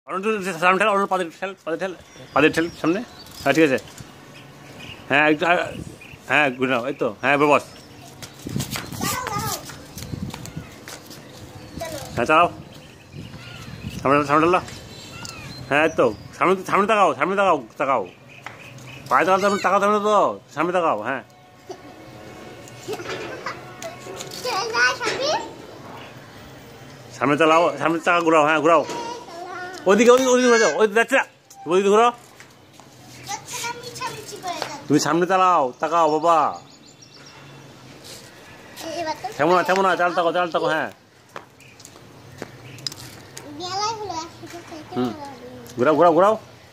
সামনে ঠেল, অন্য পাদের ঠেল সামনে। হ্যাঁ ঠিক আছে, হ্যাঁ একটু, হ্যাঁ ঘুরে নাও, এই তো, হ্যাঁ বস, হ্যাঁ চালাও, সামনে ঠেলো, হ্যাঁ এই তো, সামনে তাকাও পায়ে তাকাও সামনে তো, সামনে তাকাও, হ্যাঁ সামনে চালাও, সামনে চাকা ঘুরাও, হ্যাঁ ঘুরাও, ওইদিকে ঘুরে যাও, ওইদিকে যাচ্ছে না, ওইদিকে ঘুরাও, তুমি সামনে তাকাও বাবা, থেমো না, চাল তাকাও, হ্যাঁ ঘুরাও,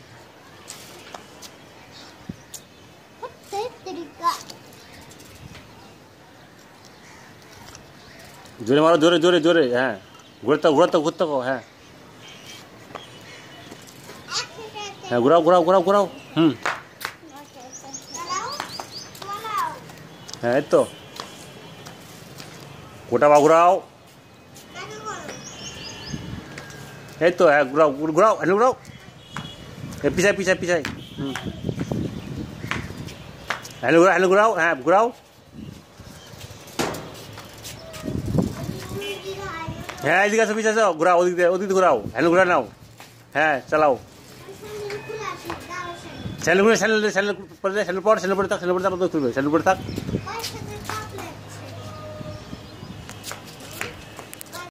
জোরে মারো, জোরে, হ্যাঁ ঘুরতে হ্যাঁ, হ্যাঁ ঘুরাও, হ্যাঁ এই তো, গোটা বা ঘুরাও, এই তো, হ্যাঁ ঘুরাও, পিছাই, হ্যান্ডেল ঘুরাও, হ্যাঁ ঘুরাও, হ্যাঁ এদিকে আসো, পিছাই যাও, ঘুরাও, ওদিকে ঘুরাও, হ্যান্ডেল ঘুরা নাও, হ্যাঁ চালাও, স্যান্ডেল পরে থাক,